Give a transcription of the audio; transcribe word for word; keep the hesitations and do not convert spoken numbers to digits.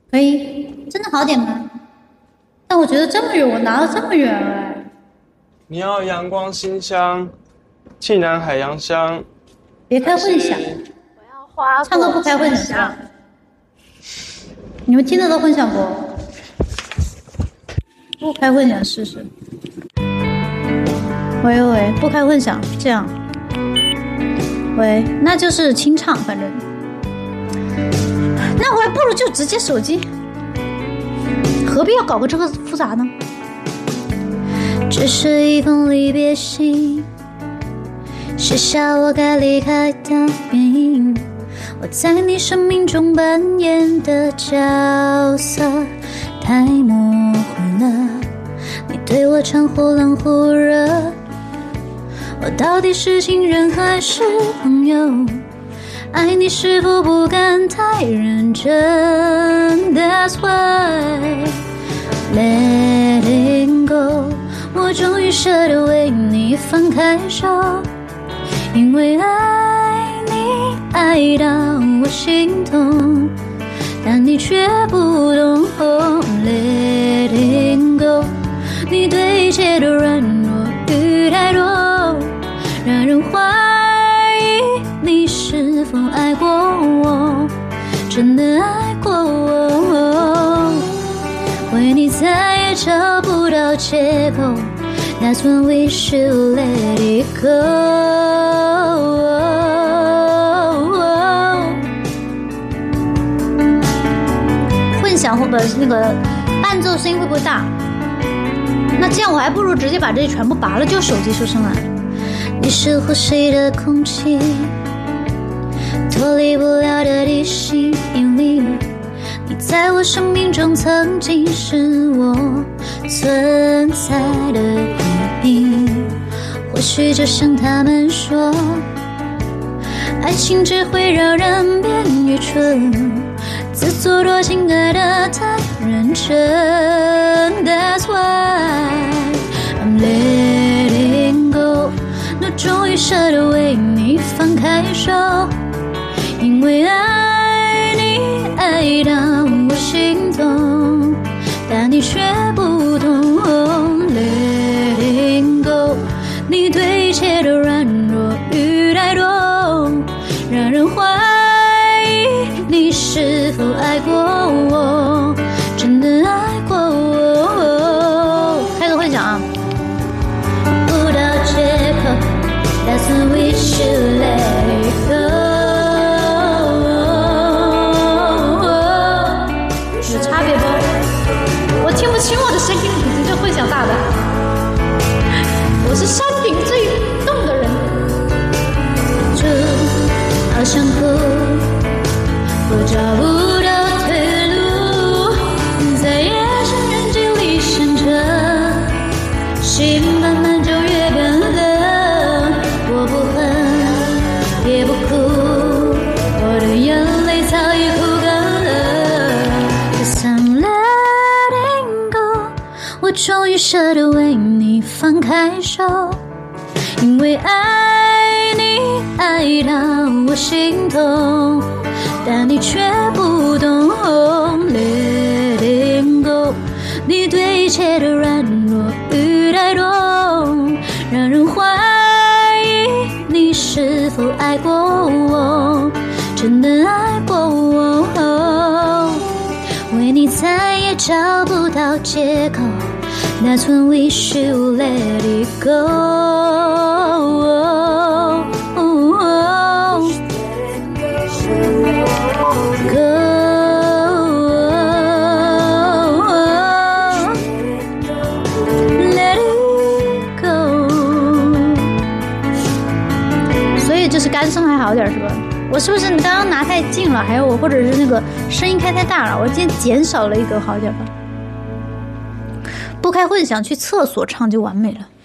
可以，真的好点吗？但我觉得这么远，我拿了这么远哎。 你要阳光馨香，济南海洋香。 别开混响， 我要花唱歌不开混响。你们听得到混响不？不开混响试试。喂喂，不开混响，这样。喂，那就是清唱，反正。那我还不如就直接手机，何必要搞个这个复杂呢？只是一封离别信，写下我该离开的原因。我在你生命中扮演的角色太模糊了，你对我唱忽冷忽热，我到底是情人还是朋友？爱你是否不敢太认真 ？That's why letting go， 我终于舍得为你放开手，因为爱你爱到我心痛，但你却不懂。Oh, letting go， 你对一切的软弱与太多，让人怀疑你是否爱过我，真的爱过我，为你再也找不到借口。That's when we should let it go。 混响或者是那个伴奏声音会不会大？那这样我还不如直接把这些全部拔了，就手机出声了。你是呼吸的空气，脱离不了的地心引力，你在我生命中曾经是我存在的意义。或许就像他们说，爱情只会让人变愚蠢，自作多情爱得太认真。 That's why I'm letting go， 我终于舍得为你放开手，因为爱你爱到我心痛，但你却不懂。 Letting go， 你对一切的软弱与太多，让人怀疑你是否爱过我，真的爱过我。开个混响啊！不到借口 ，That's when we should let it go。 有差别不？我听不清我的声音，你这混响大的。我是山顶最动的人。就好想哭，我找不到退路，在夜深人静里想着，心慢慢就越变冷。我不恨也不哭，我的眼泪早已哭干了。Cause I'm letting go， 我终于舍得为你放开手，因为爱你爱到我心痛，但你却不懂。 Letting go， 你对一切的软弱与太多，让人怀疑你是否爱过我，真的爱过我，为你再也找不到借口。That's when we should let it go。 就是干声还好点是吧？我是不是你刚刚拿太近了？还有我或者是那个声音开太大了？我今天减少了一个好点吧？不开混响去厕所唱就完美了。